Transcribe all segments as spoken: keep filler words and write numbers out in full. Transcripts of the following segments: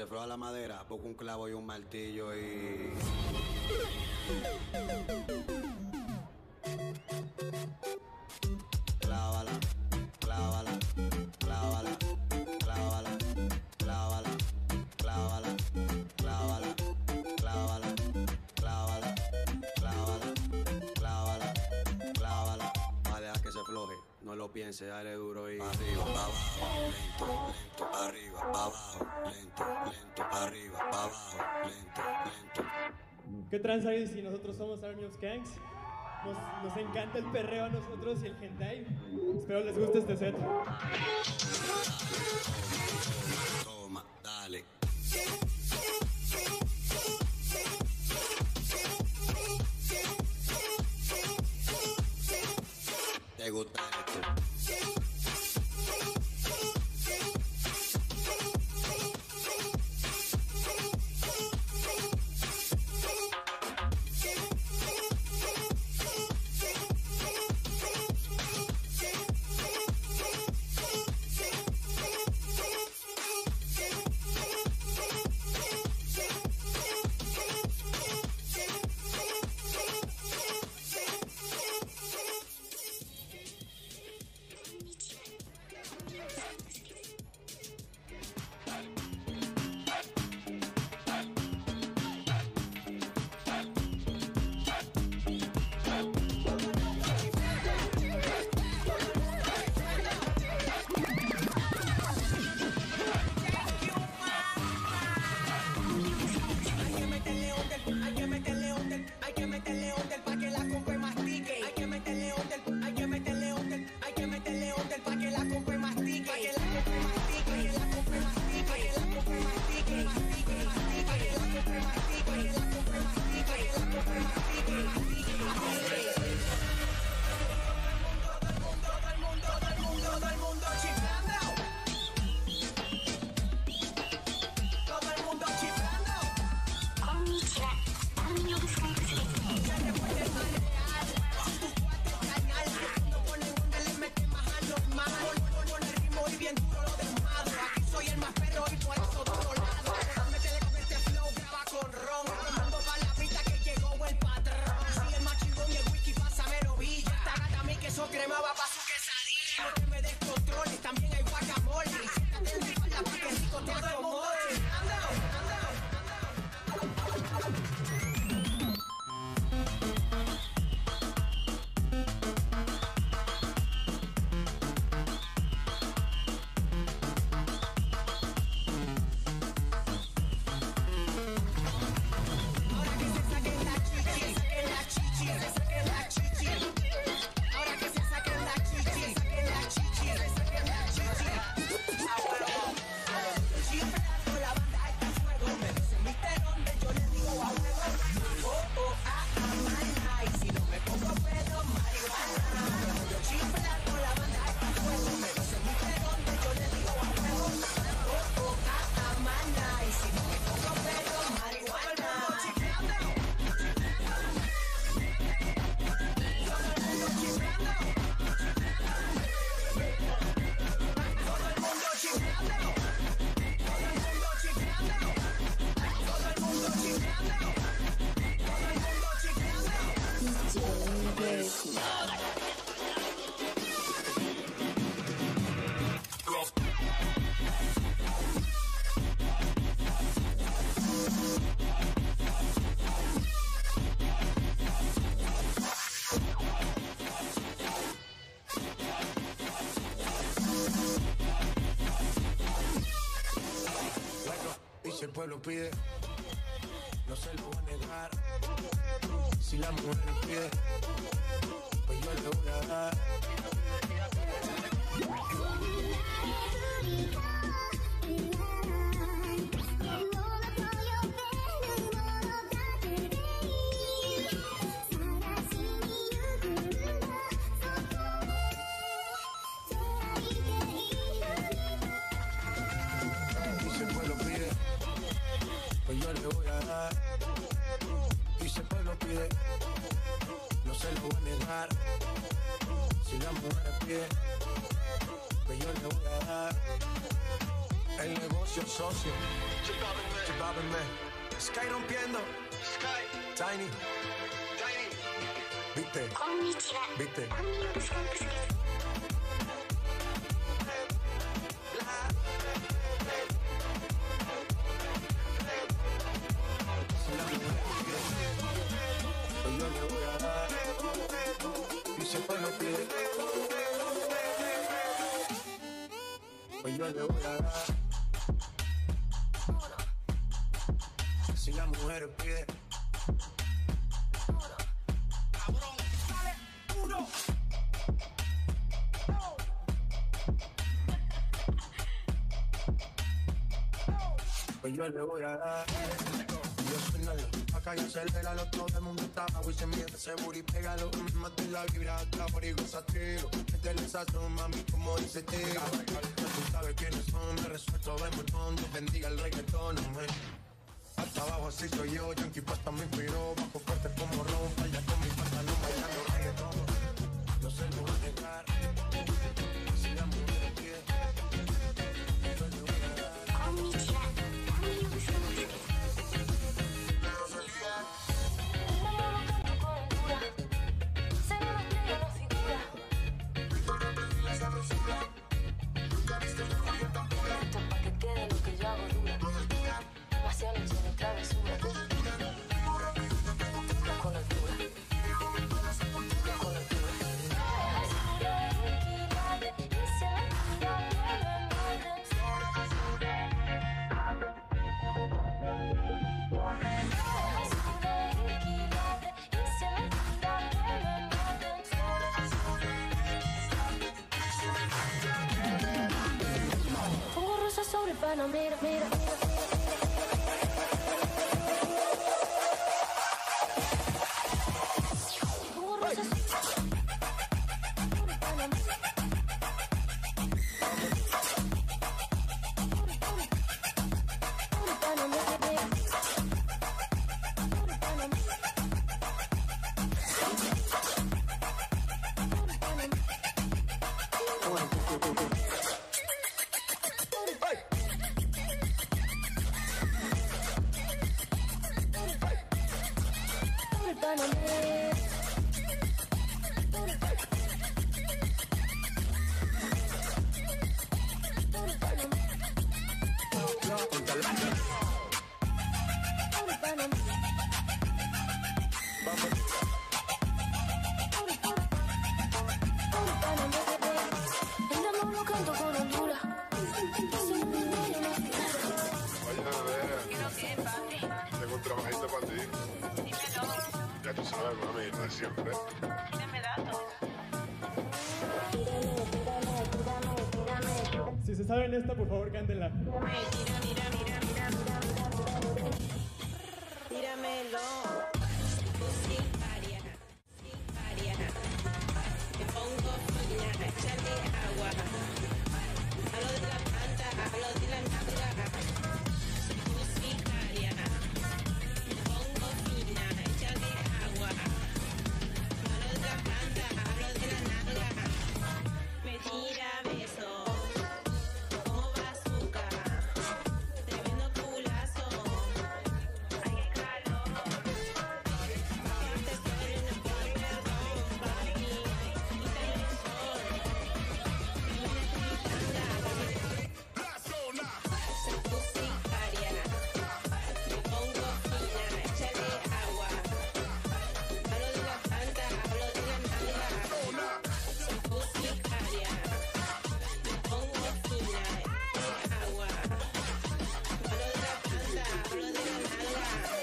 floja la madera, busca un clavo y un martillo y... Clávala, clávala, clávala, clávala, clávala, clávala, clávala, clávala, clávala, clávala, clávala, clávala. Va a dejar que se floje, no lo piense, dale duro y... Arriba, pa' abajo, lento, lento, arriba, pa' abajo, lento, lento, arriba, pa' abajo, lento, lento. ¿Qué tranza es si nosotros somos Army of Skanks? Nos, nos encanta el perreo a nosotros y el hentai. Espero les guste este set. Toma, dale. ¿Te gusta esto? Si el pueblo pide, no se lo voy a negar. Si la mujer pide, pues yo le voy a dar. Pues yo le voy a dar. Y si el pueblo pide, no se lo voy a negar. Si la mujer pide, pues yo le voy a dar. El negocio socio. Chipábenme. Sky rompiendo. Sky. Tiny. Tiny. Viste. Viste. Pues yo le voy a dar. Y se fue lo pide. Pues yo le voy a dar. Si la mujer pide. Cabrón, dale, uno. Pues yo le voy a dar. Yo soy Nalo, acá yo aceléralo. Todo el mundo está abajo y se miente seguro y pégalo. Mate la vibra, hasta por y gozatelo. Métele el sazón, mami, como dice Tega. Tú sabes quiénes son, me resuelto de montón. Dios bendiga el reggaetón, man. Hasta abajo así soy yo, Yankee Pasta me inspiró. Bajo fuerte como Ron, falla con mi pantalón bailando reggaetón. No se lo voy a negar. Si la mujer quiere, yo le voy a dar. Esto pa' que quede lo que yo hago dura. Pasiones en travesura. Con altura. Con altura. Pongo rosas sobre el pano, mira, mira, mira. Siempre. Dime datos. Si se saben esta, por favor, cántenla. Mira, mira, mira, mira, mira. Tíramelo. Sin área, sin área. Me pongo fina, échale agua. Hablo de la planta, hablo de la nalga. Sin área. Me pongo fina, échale agua. Hablo de la planta, hablo de la nalga. Me tira besos. Como bazooka, tremendo culazo. Ay, qué calor. Te estoy en el perdón, papi. Y te el sol. Y me se pussy aria. Me pongo fina, échale agua. Hablo de la planta, hablo de la nalga. Se pussy aria. Me pongo fina, échale agua. Hablo de la planta, hablo de la nalga.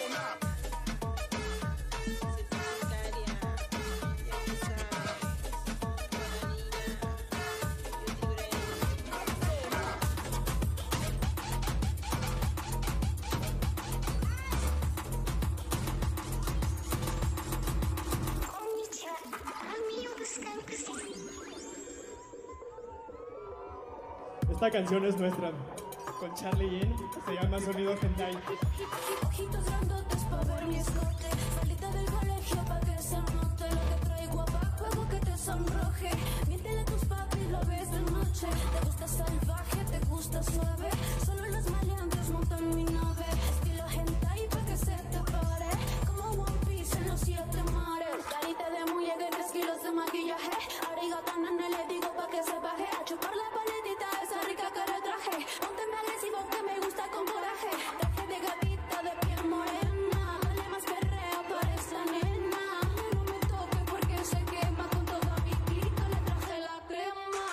Esta canción es nuestra, con Charlie Yin, se llama Sonido Hentai. Ojitos grandotes pa' ver mi escote. Salita del colegio pa' que se note lo que traigo abajo, algo que te sonroje. Miéntele a tus papis, lo ves de noche. Te gusta salvaje, te gusta suave. Solo los maleantes montan mi nave. Estilo hentai pa' que se te pare. Como One Piece en los siete mares. Carita de muñeca y tres kilos de maquillaje. Arigato, nene, le digo pa' que se baje. A chupar la paletita esa rica que le traje. Pónteme agresivo que me gusta con coraje. Traje de gatita de piel morena. Dale más perreo para esa nena. No me toque porque se quema con toda mi clica. Le traje la crema.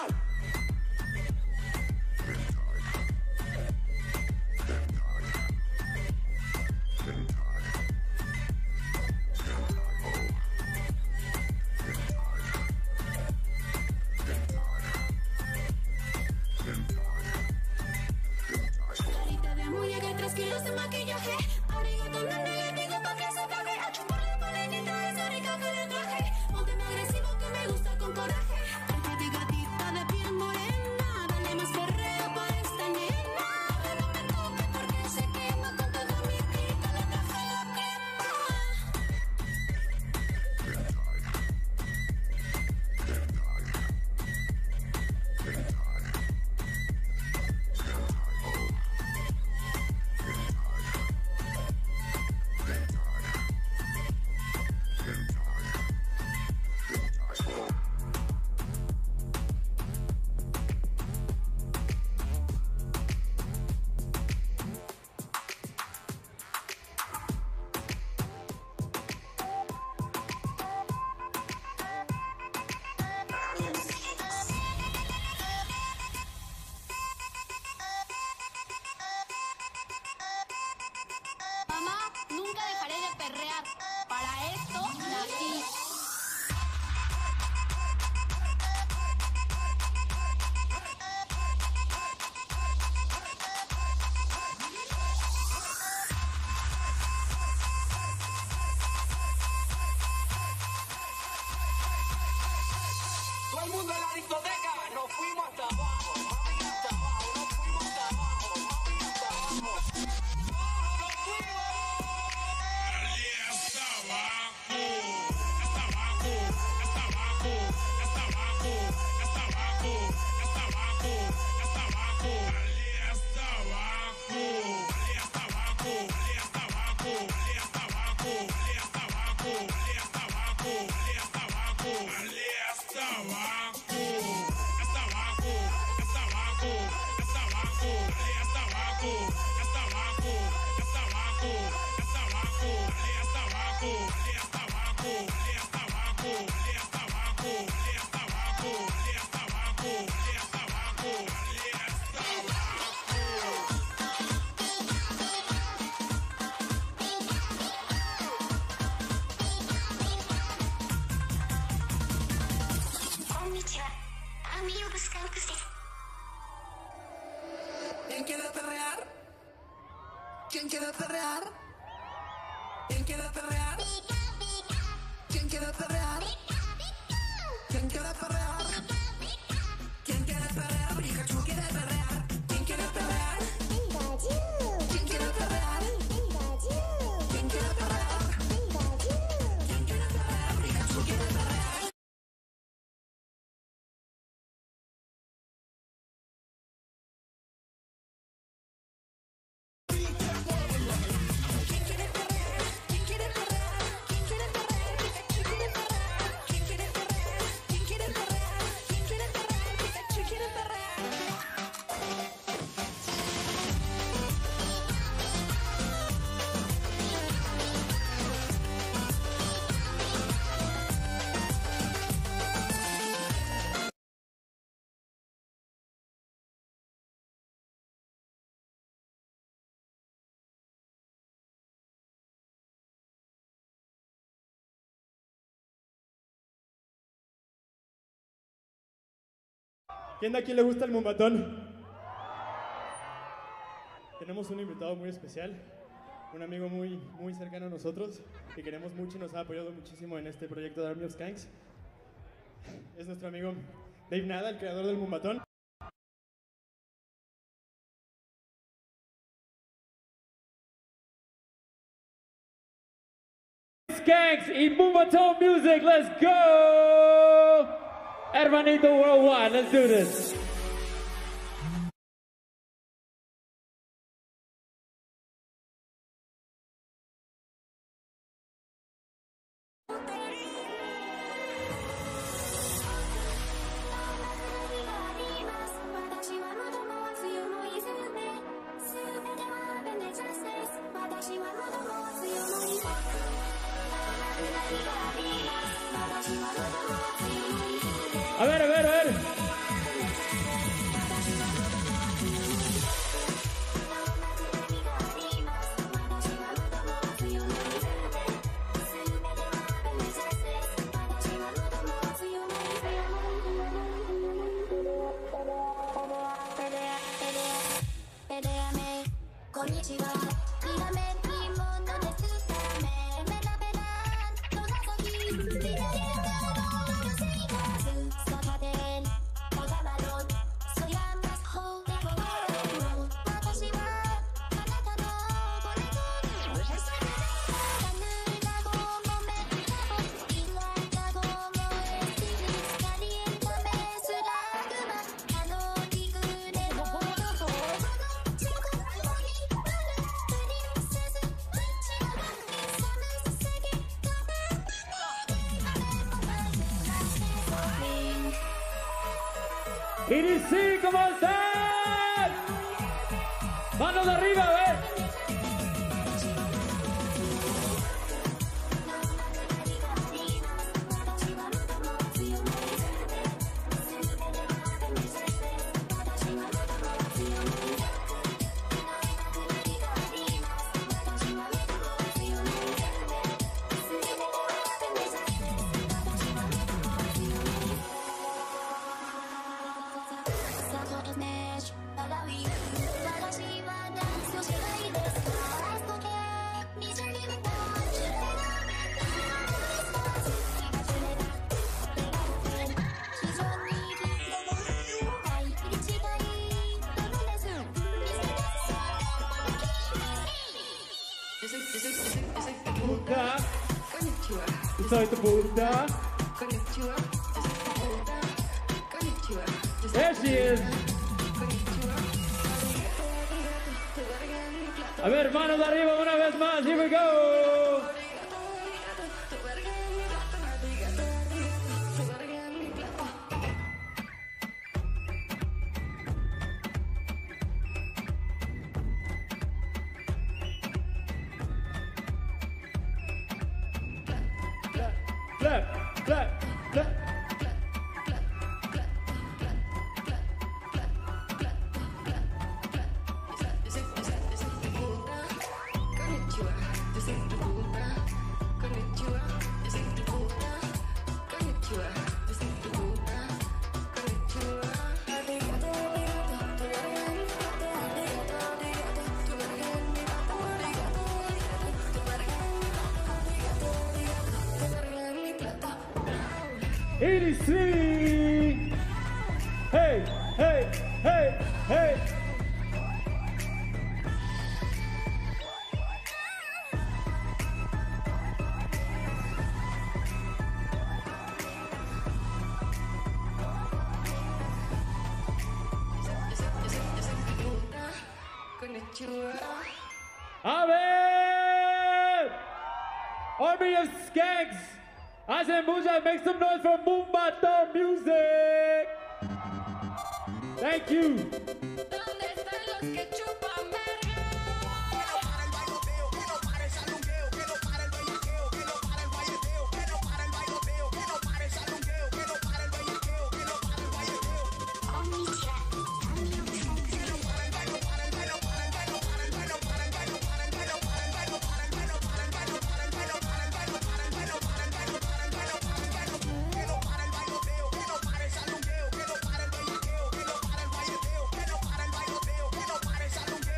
Carita de muñeca y tres kilos de maquillaje. Arigato, nene, le digo pa' que se pague. A chupar la paletita esa rica que le traje. Pónteme agresivo que me gusta con coraje. Traje de gatita de piel morena. Dale más perreo para esta nena. No me toque porque se quema con toda mi clica. Le traje la crema. Mamá, nunca dejaré de perrear. Para esto nací. Todo el mundo en la discoteca, nos fuimos hasta abajo, mami, hasta abajo, nos fuimos hasta abajo, mami, hasta abajo. Nos fuimos. ¿Quién quiere perrear? ¿Quién quiere perrear? ¿Quién quiere perrear? ¿Quién quiere perrear? ¿Quién quiere perrear? ¿Quién quiere perrear? Pikachu quiere perrear. ¿Quién quiere perrear? ¿Quién quiere perrear? ¿Quién quiere perrear? ¿Quién quiere perrear? Pikachu quiere perrear. ¿Quién de aquí le gusta el mumbatón? Tenemos un invitado muy especial, un amigo muy, muy cercano a nosotros, que queremos mucho y nos ha apoyado muchísimo en este proyecto de Army of Skanks. Es nuestro amigo Dave Nada, el creador del mumbatón. Skanks y Mumbatone Music, let's go! Hermanito Worldwide, let's do this. A ver, a ver, a ver. E D C, ¿cómo están? Manos arriba, a ver. Soy tu puta. There she is. A ver, manos arriba una vez más. Here we go. Clap, clap, clap. E D C! Hey, hey, hey, hey! A ver! Army of Skanks! Hacen mucha, make some noise for Mumbato Music! Thank you! ¿Dónde están los que chupan verga? Que no para el bailoteo, que no para el bailoteo, que no para el bailoteo, que no para el salongueo.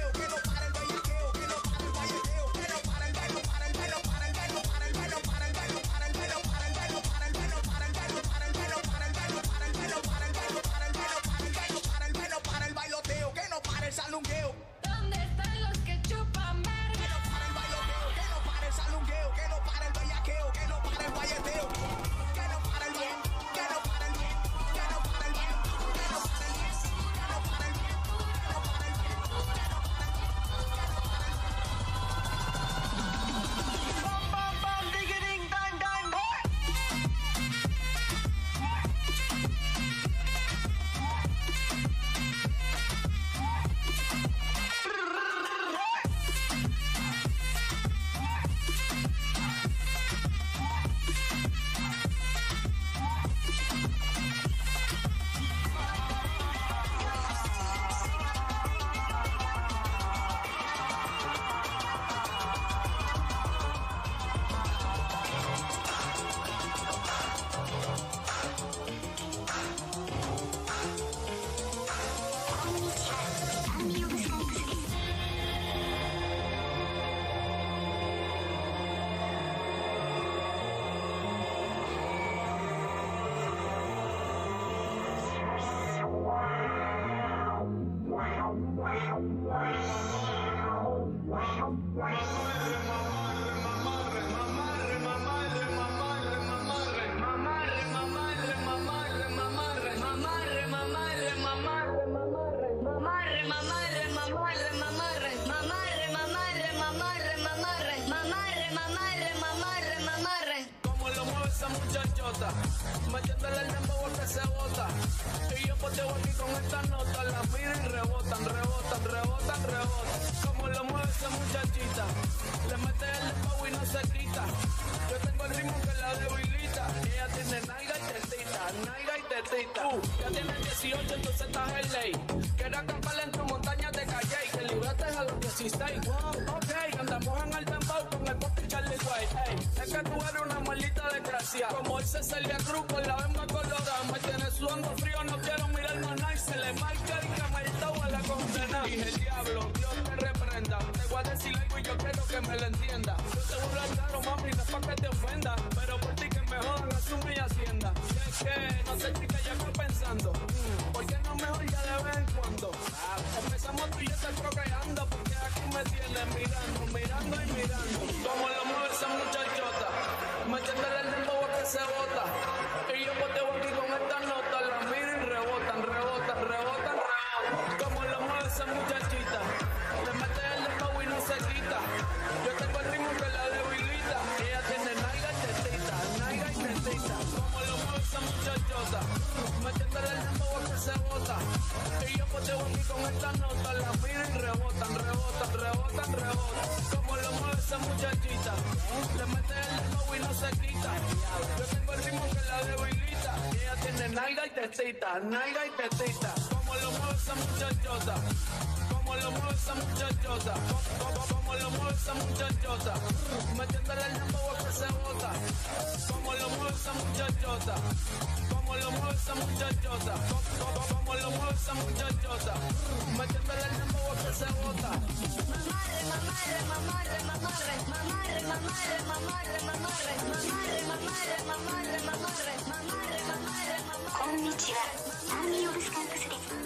mamarre, mamarre, mamarre, mamarre, mamarre, mamarre, mamarre, mamarre, mamarre, mamarre. Como lo mueve esa muchachota, metiéndole el dembow que se bota. Y yo poteo aquí con esta nota, la miro y rebotan, rebotan, rebotan, rebotan. Como lo mueve esa muchachita, le mete el dembow y no se quita. Yo tengo el ritmo que la debilita. Ella tiene nalga y tetita, nalga y tetita. Uh, ya tiene dieciocho, entonces estás en ley. Quiero acampar en tu montaña de calle y que libraste a los dieciséis. Wow, ok, andamos en el dembow con el pop y Charlie Way. Hey, es que tú eres una maldita desgracia. Como ese Celia Cruz con la venda colorada. Me tiene sudando frío, no quiero mirar más nada. Y se le marca el cameltao a la condena. Dije, el diablo, Dios te reprenda. Te voy a decir algo y yo quiero que me lo entienda. Yo te voy a hablar claro, mami, no es pa' que te ofenda. Pero por ti que me jodan, asume y hacienda. Y es que, no sé, chica, ya estoy pensando. Mm, ¿por qué no mejor ya de vez en cuando? Ah, empezamos tú y yo estar procreando. Porque aquí me tienes mirando, mirando y mirando. Como lo mueve esa muchachota. Metiéndole el dembow a que se bota. Y yo poteo aquí con esta nota. La miro y rebotan, rebotan, rebotan, rebotan. Como lo mueve esa muchachita. Le mete el dembow y no se quita. Yo tengo el ritmo que la debilita. Ella tiene nalga y tetita, nalga y tetita. Como lo mueve esa muchachota. Metiéndole el dembow a que se bota. Y yo poteo aquí con esta nota. La miro y rebotan, rebotan, rebotan, rebotan. Como lo mueve esa muchachita. Le mete el dembow y no se quita. Yo tengo el ritmo que la debilita. Ella tiene nalga y tetita, nalga y tetita. Como lo mueve esa muchachota. Como lo mueve esa muchachota. Como, como lo mueve esa muchachota. Metiéndole el dembow a que se bota. Como lo mueve esa muchachota. Como lo mueve esa muchachota. Como, como lo mueve esa muchachota. Metiéndole el dembow a que se bota. Mamarre, mamarre, mamarre, mamarre, mamarre, mamarre, mamarre, mamarre, mamarre, mamarre, mamarre, mamarre, mamarre, mamarre, mamarre. Konnichiwa. Nami of Skanksです。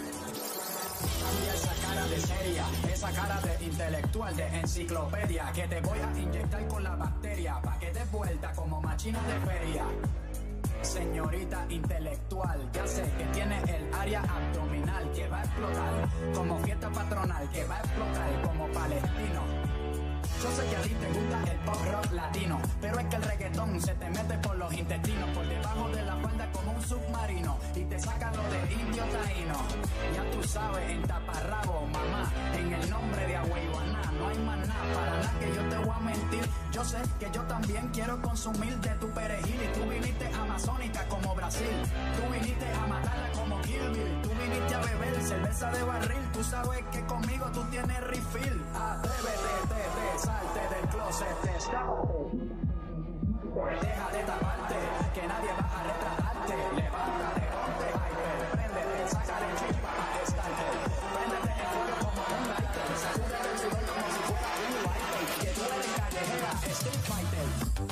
Y esa cara de seria, esa cara de intelectual, de enciclopedia, que te voy a inyectar con la bacteria, pa' que te vuelta como machina de feria. Señorita intelectual, ya sé que tiene el área abdominal que va a explotar, como fiesta patronal que va a explotar como palestino. Yo sé que a ti te gusta el pop rock latino, pero es que el reggaetón se te mete por los intestinos, por debajo de la falda como un submarino, y te saca lo de indio taíno. Ya tú sabes, en taparrabo, mamá, en el nombre de Agüeyuaná, no hay más nada, para nada que yo te voy a mentir. Yo sé que yo también quiero consumir de tu perejil, y tú viniste amazónica como Brasil, tú viniste a matarla como Kill Bill, tú viniste a beber cerveza de barril, tú sabes que conmigo tú tienes refill. Atrévete, te, te, salte del closet, destápate, deja de taparte, que nadie va a retratarte, levántate, ponte hyper, préndete, sácale chispa a estarte, préndete el fuego como un lighter, sacúdete el sudor como si fuera un lighter, que tú eres callejera, street fighter.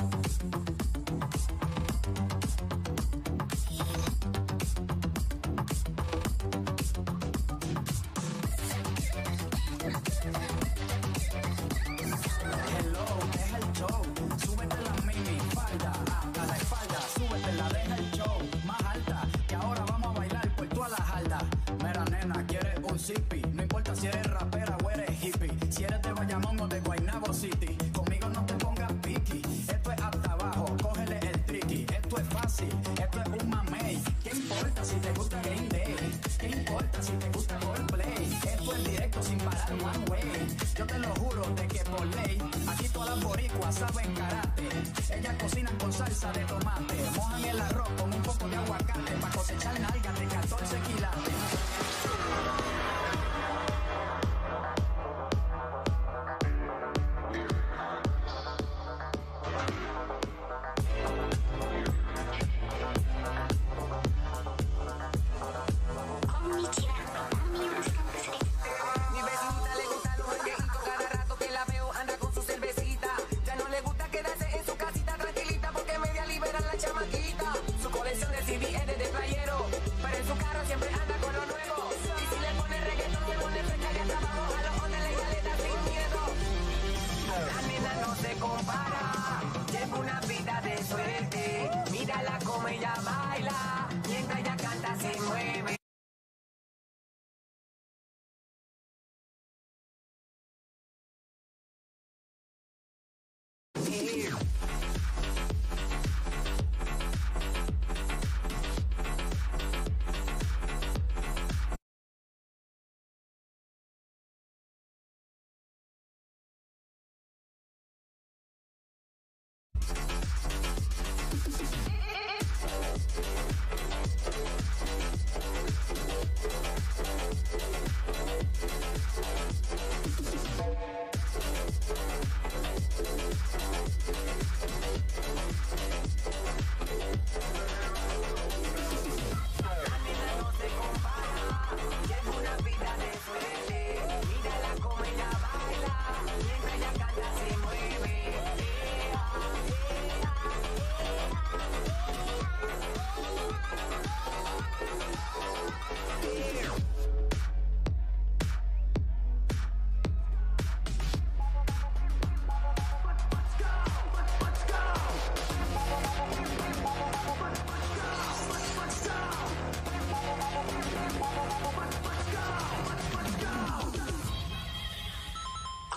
No importa si eres rapera o eres hippie, si eres de Bayamón o de Guaynabo City, conmigo no te pongas piqui. Esto es hasta abajo, cógele el tricky. Esto es fácil, esto es un mamey. ¿Qué importa si te gusta Game Day? ¿Qué importa si te gusta Coldplay? Esto es directo sin parar one way. Yo te lo juro de que por ley, aquí todas las boricuas saben karate. Ellas cocinan con salsa de tomate, mojan el arroz con un poco de aguacate, pa' cosechar nalgas de catorce quilates.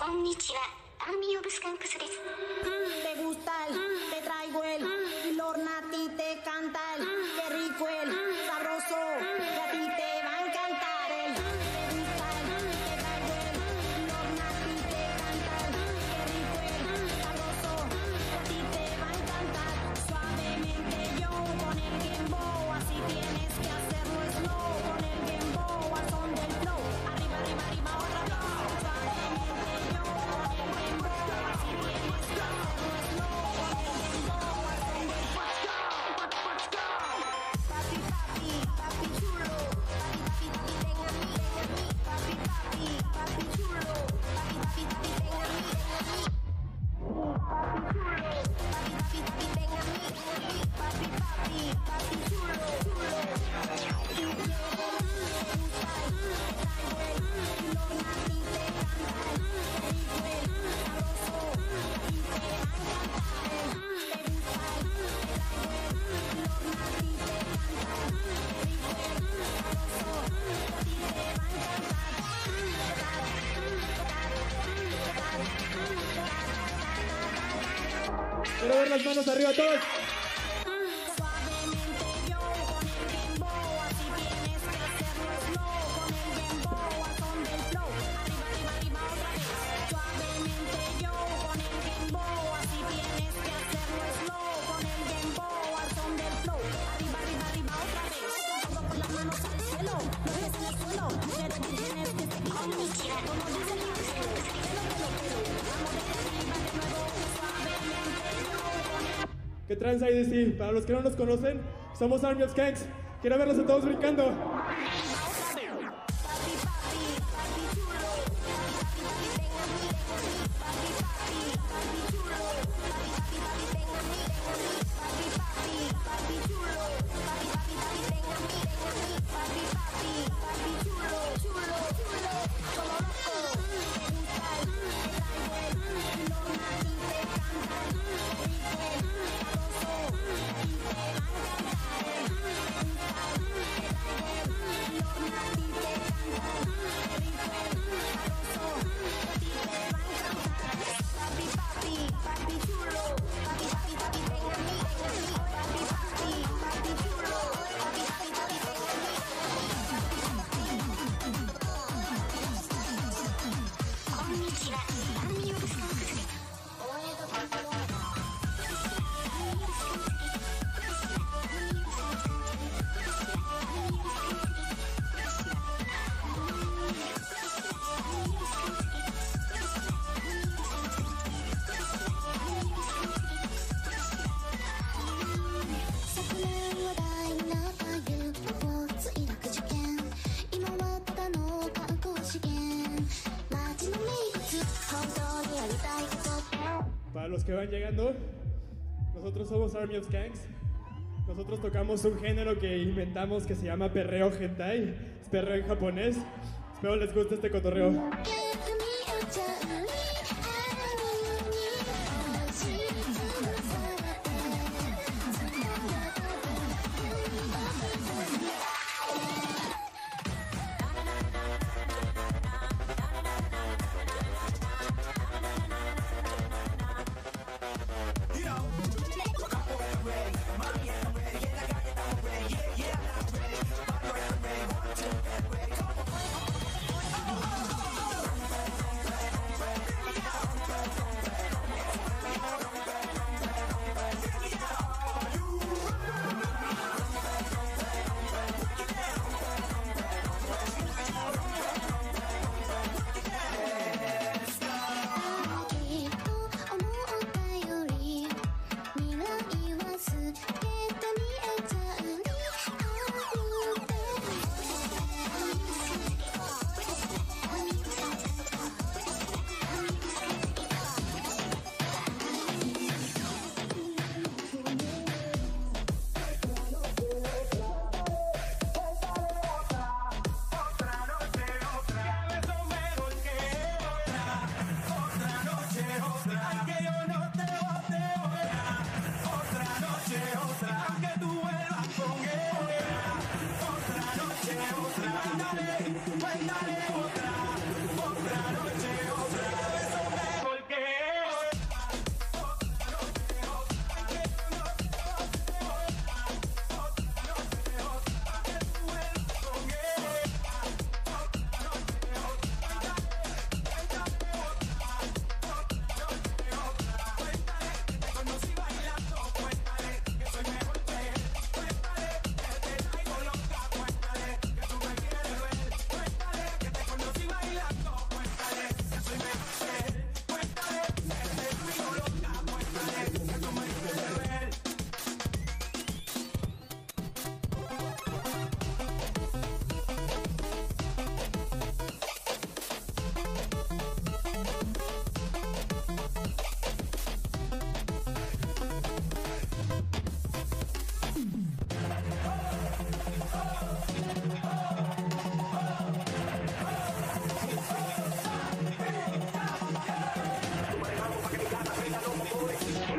Konnichiwa, Army of Skanksです。 Te gusta el, te traigo el, y Lorna a ti te canta el, qué rico el, sabroso, que a ti te va a encantar el, te gusta el, te traigo el, y Lorna a ti te canta el, qué rico el, sabroso, que a ti te va a encantar. Suavemente yo con el gembo, así tienes que hacerlo slow, con el gembo al son del flow, arriba, arriba, arriba, otra vez. Suavemente yo con el gembo, así tienes que hacerlo slow, con el gembo al son del flow. Papi, papi, papi chulo, papi, papi, papi, ven a mí, ven a mí, papi, papi, papi chulo, papi, papi, papi, ven a mí, ven a mí. Papi chulo, papi, papi, papi, ven a mí, ven a mí, papi, papi, papi chulo, chulo. Tú quieres, te gusta el, te traigo el, y Lorna a ti te canta el, qué rico el, sabroso, a ti te va a encantar el, te gusta el, te traigo el, y Lorna a ti te canta el, qué rico el, sabroso, a ti te va a encantar. Quiero ver las manos arriba todos. Suavemente yo con el gembo, así tienes que hacerlo slow, con el gembo al son del flow, arriba, arriba, arriba, otra vez. Suavemente yo con el gembo, así tienes que hacerlo slow, con el gembo al son del flow, arriba, arriba, arriba, otra vez. Todo con las manos al cielo, los pies en el suelo, mujeres vírgenes que se quieren lucir, como dice el canción, pelo, pelo, pelo, vamos desde arriba de nuevo, suavemente yo con el. ¿Qué trans E D C? Para los que no nos conocen, somos Army of Skanks. Quiero verlos a todos brincando. Papi, papi, papi chulo, papi, papi, ven a mí, ven a mí, papi, papi, papi chulo, papi, papi, papi, ven a mí, ven a mí, papi, papi, papi chulo, papi, papi, papi, ven a mí, ven a mí, papi, papi, papi chulo, chulo, chulo, como loco, te gusta el, te traigo el, y Lorna a ti te canta el, qué rico el, sabroso, a ti te va a encantar el, te gusta el, te traigo el, y Lorna a ti te canta el, qué rico el, sabroso, a ti te va a encantar. Papi, papi, papi chulo, papi, papi, papi, ven a mí, ven a mí, papi, papi, papi chulo, papi, papi, papi, ven a mí, Konnichiwa, Army of Skanksです。 昨年話題になった遊歩墜落事件、今はただの観光資源、街の名物、本当にやりたいこと。 Para los que van llegando, nosotros somos Army of Skanks. Nosotros tocamos un género que inventamos que se llama perreo hentai. Es perreo en japonés. Espero les guste este cotorreo.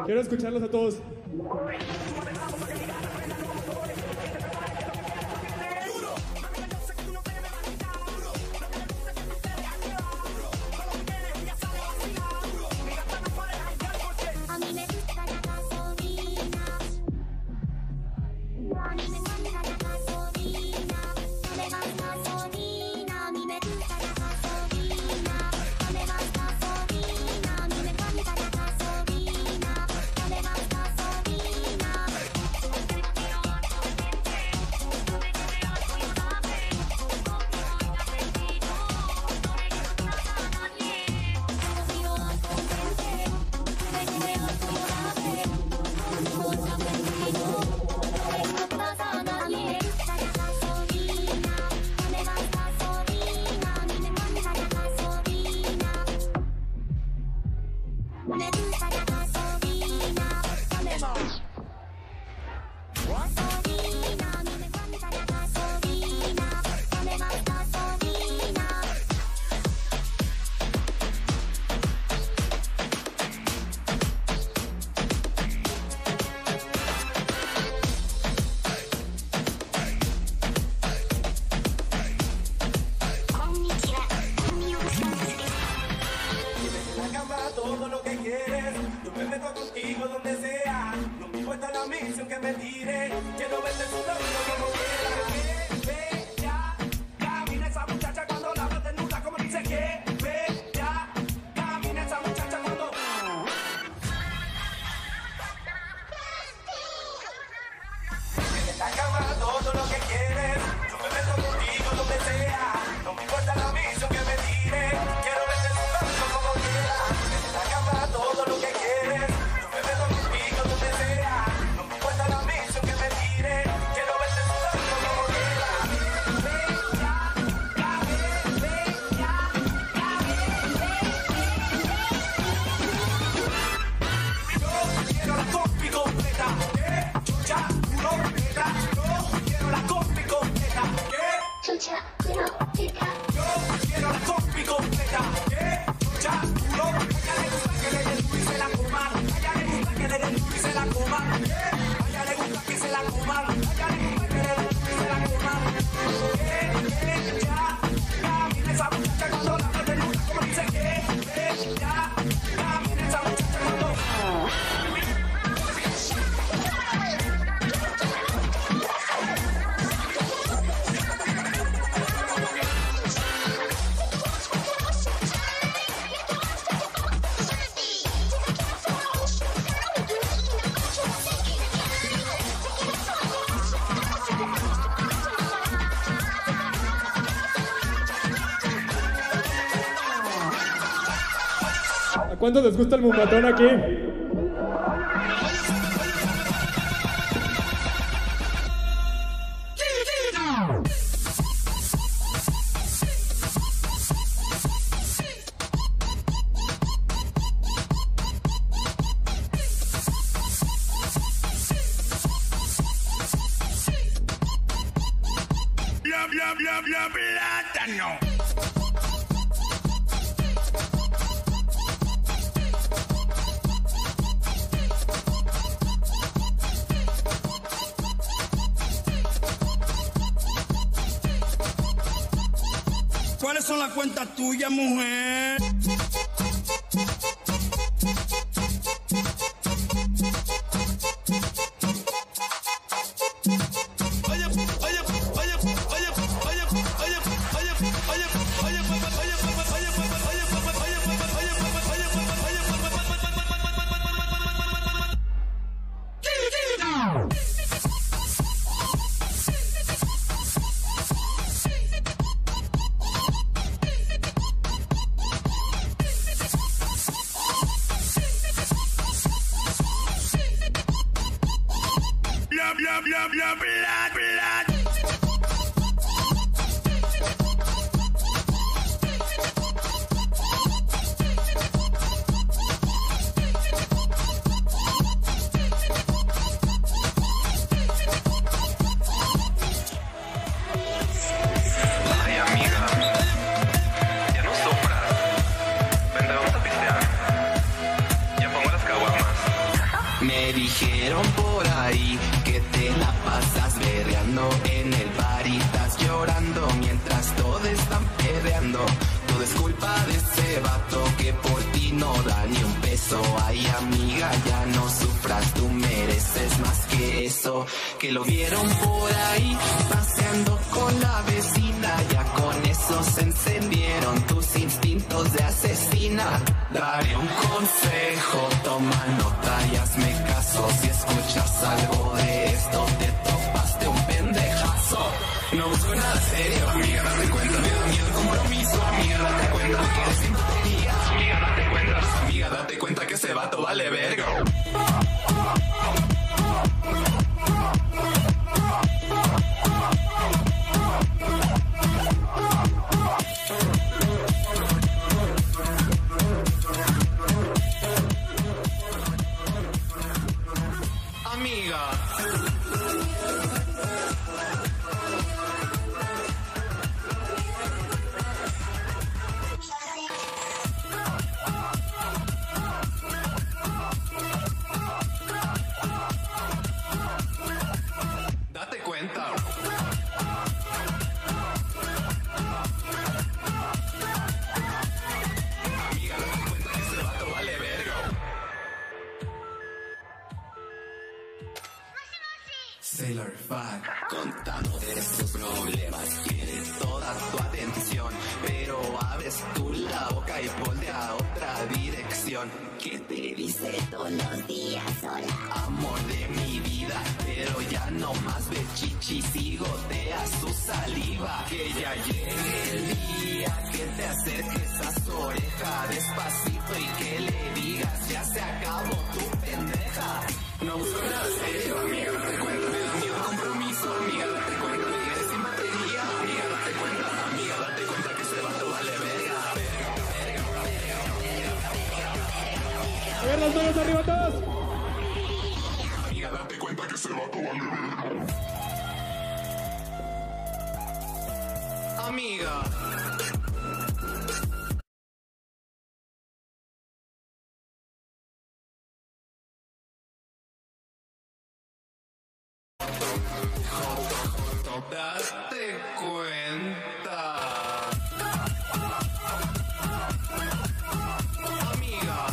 Quiero escucharlos a todos. A mí me gusta la gasolina. A mí me encanta la gasolina. Dame más gasolina. A mí me gusta la gasolina. Dame más gasolina. A mí me encanta la gasolina. Dame más gasolina. Me gusta la gasolina. Dame más. Gasolina, a mí me encanta la gasolina. Dame más gasolina. Konnichiwa, Kunio Skanks desu. En la cama todo lo que quieres, yo me meto contigo donde sea. No me importa la misión que me tire, quiero verte sudando como quiera. Ve, ya, camina esa muchacha cuando la ves desnuda, como dice que ve, ya, camina esa muchacha cuando. En la cama todo lo que quieres, yo me meto contigo donde sea. No me importa la misión que me tire, quiero verte sudando como quiera. En la cama todo lo que quieres, yo me meto contigo donde sea. No me importa la misión que me tire, quiero verte sudando como quiera. Ve, ya, ya, ve, ve, ya, ya, ve, ve, Yo quiero la compi completa, ¿eh? Chucha, uno, neta. Yo quiero la compi completa, ¿eh? Chucha, uno, neta. Yo quiero la compi completa, ¿eh? Chucha, uno. A ella le gusta que le den duro y se la coman. A ella le gusta que le den duro y se la coman, ¿eh? A ella le gusta que se la coman. A ella le gusta que le den duro y se la coman. Eh, eh, ya, camina esa muchacha cuando la ves desnuda, como dice que, eh, ya, camina esa muchacha cuando. ¿A cuántos les gusta el mumbatón aquí? Bla, bla, bla, bla, plátano. ¿Cuáles son las cuentas tuyas, mujer? Oye, oye, oye, oye, oye, oye, oye, oye, oye, bla, bla, bla, bla, bla, bla. Ay, amiga, ya no sufras. Vente, vamos a pistear. Ya pongo las caguamas. ahí, que te la pasas berreando en el bar y estás llorando mientras todos están perreando. Todo es culpa de ese vato que por ti no da ni un peso. Ay amiga, ya no sufras, tú mereces más que eso. Que lo vieron por ahí paseando con la vecina, ya con eso se encendieron tus instintos de asesina. Daré un consejo, toma nota y hazme caso. Si escuchas algo de esto te topaste un pendejazo. No busco nada serio, amiga, date cuenta. Me da miedo el compromiso, amiga, date cuenta que eres sintonía. Amiga, date cuenta, amiga, date cuenta que ese vato vale verga. Sailor Fag, contando de tus problemas, quiere toda tu atención, pero abres tú la boca y ponte a otra dirección. ¿Qué te dice todos los días? Hola, amor de mi vida, pero ya no más ve chichis y gotea su saliva. Que ya llegue el día que te acerques a su oreja despacito y que le digas ya se acabó tu pendeja. No busco nada serio, amiga, date cuenta, me da miedo el compromiso, amiga, date cuenta de que eres sin batería, amiga, date cuenta, amiga, date cuenta que ese vato vale verga, verga, verga, verga, verga. A ver las manos arriba todos. Amiga, date cuenta que ese vato vale verga. Amiga. Date cuenta. Amiga.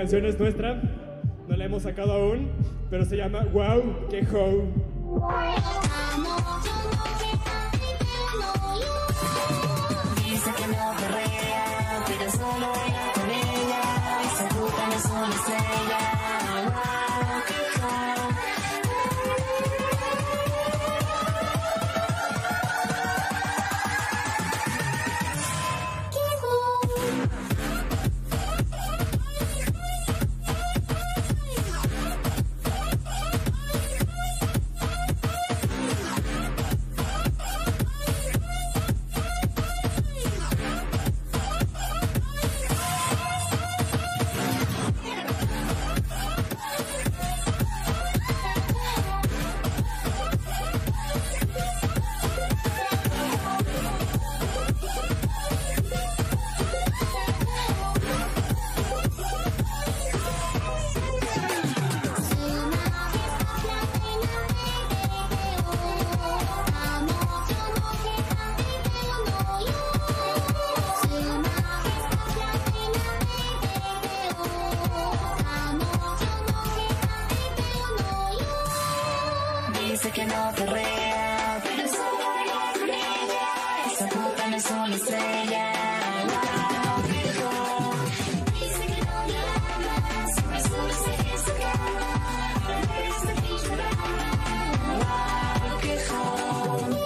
canción es nuestra, no la hemos sacado aún, pero se llama Wow, que ho. Dice que no perrea, pero solo ella con ella. Y se oculta no solo es ella. Wow, qué ho. Dice que no perrea, pero solo ella con ella. Esa puta no solo es ella. Wow, qué ho. Dice que no le ama, siempre solo se quiere su cama. Pero esta bitch me ama. Wow, qué ho.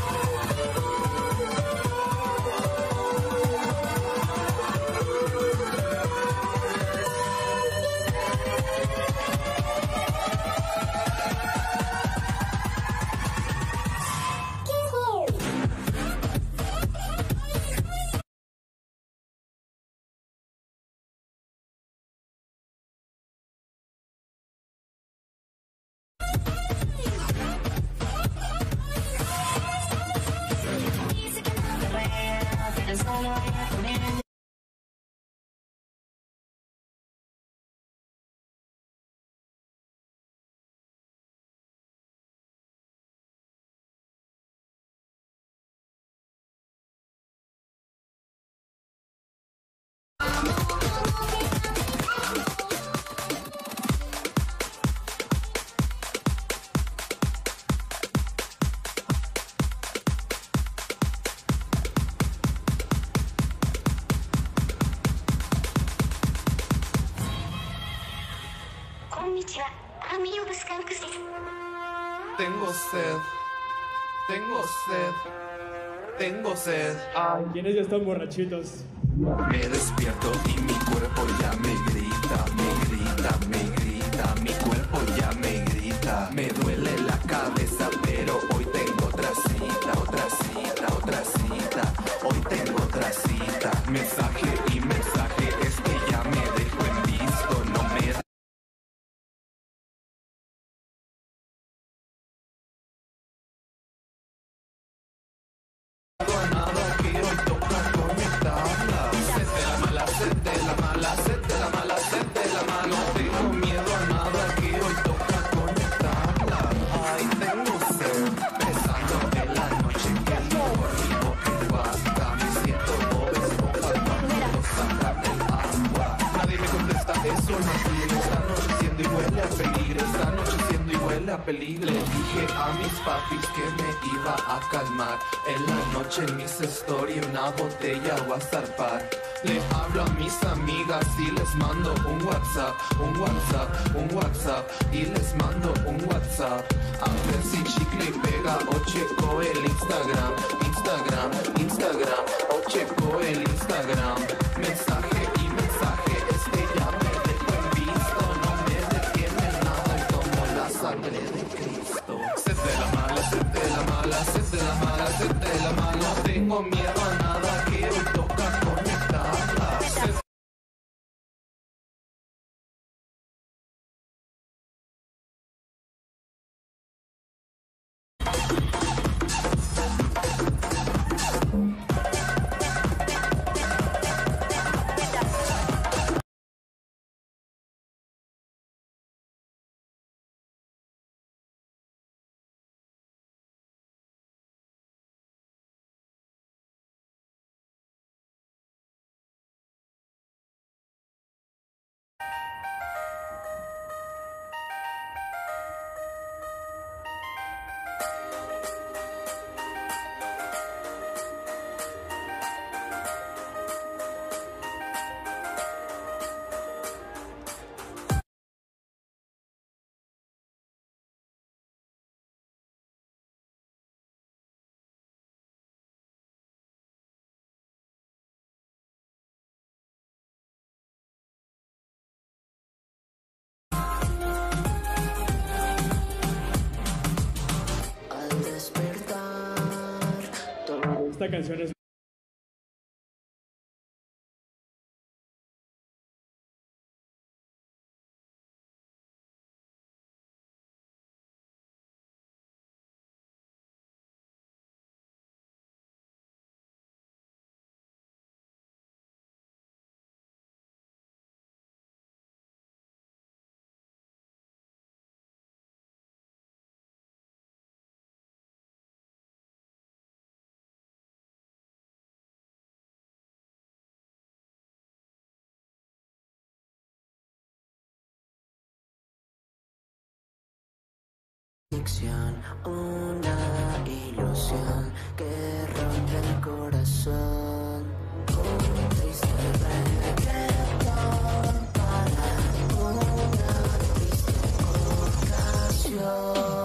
Solo ella con ella. Tengo sed, tengo sed, tengo sed. Ay. ¿Quiénes ya están borrachitos? Me despierto y mi cuerpo ya me grita, me grita, me grita. Mi cuerpo ya me grita. Me duele la cabeza, pero hoy tengo otra cita, otra cita, otra cita. Hoy tengo otra cita. Mensaje y mensaje, es que ya me dejo en visto, no me nada que hoy toca conectarla. Sed de la mala, sed de la mala, sed de la mala, sed de la mala. No tengo miedo a nada que hoy toca conectarla. Ay, tengo sed, besando en la noche que por mi boca guasta. Me siento obeso cuando sacan del agua. Nadie me contesta eso, no sigue. Esta noche siendo y huele a peligro. Esta noche siendo y huele a peligro. Le dije a mis papis que me iba a calmar. En la noche en mis stories una botella o a zarpar. Le hablo a mis amigas y les mando un WhatsApp, un WhatsApp, un WhatsApp. Y les mando un WhatsApp. A ver si chicle pega o checo el Instagram, Instagram, Instagram. O checo el Instagram. Mensaje y mensaje, este ya me dejo en visto. No me detiene nada como la sangre de Cristo. Sed de la mala, sed de la mala, sed de la mala, sed de la mala. No tengo miedo a nada que hoy toca conectarla. Sed esta canción es... Una ilusión que rompe el corazón. Un triste reggaetón para una triste ocasión.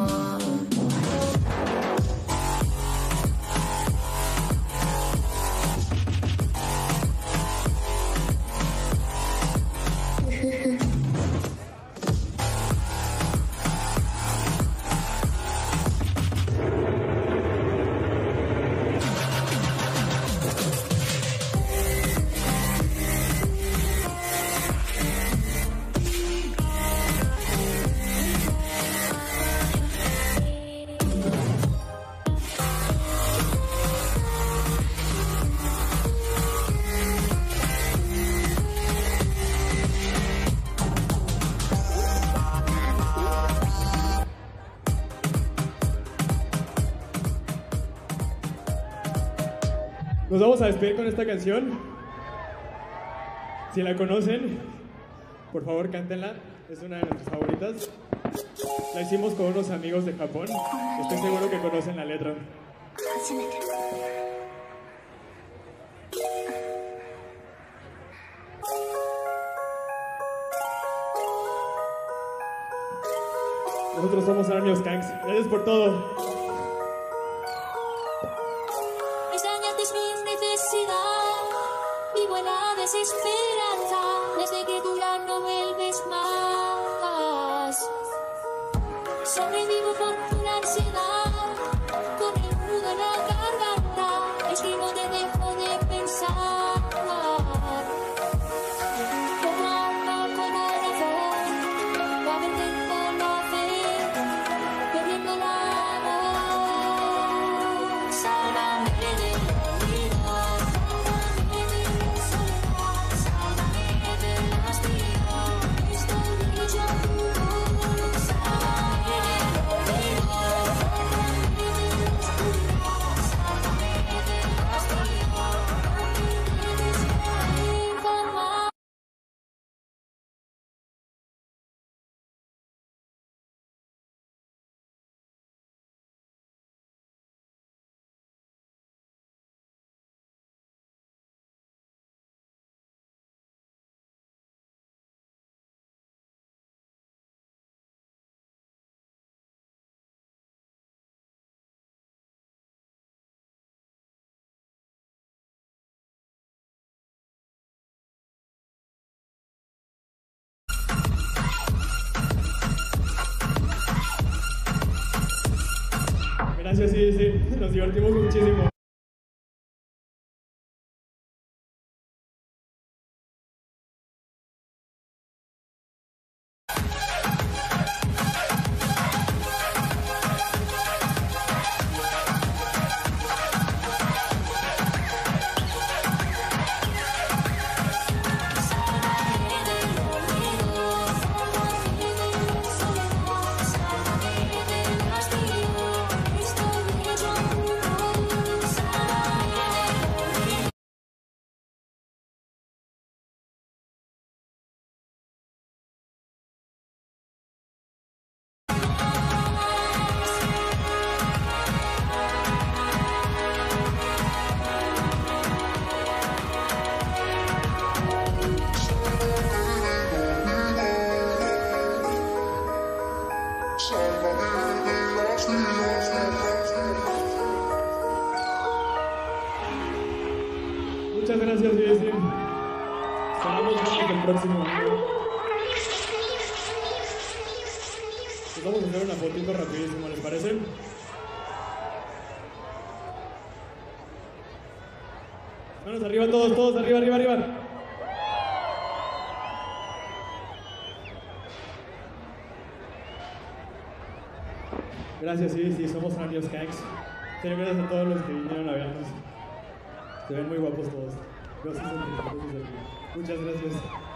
Nos vamos a despedir con esta canción. Si la conocen, por favor cántenla. Es una de nuestras favoritas. La hicimos con unos amigos de Japón. Estoy seguro que conocen la letra. Nosotros somos Army of Skanks. Gracias por todo. Vivo en la desesperanza desde que tú ya no vuelves más. Sobrevivo por tu ansiedad, con el nudo en la garganta. Es que no te dejo de pensar. Como alma con corazón, va perdiendo la fe, perdiendo la amor. Sálvame del olvido. Gracias, sí, sí, nos divertimos muchísimo. Muchas gracias, E D C. Esperamos vernos el próximo año. Pues vamos a hacer una fotito rapidísimo, ¿les parece? Manos arriba todos, todos, arriba, arriba, arriba. Gracias, sí, sí, somos amigos Skanks. Pero gracias a todos los que vinieron a vernos. Se ven muy guapos todos. Gracias a ti, gracias a ti. Muchas gracias.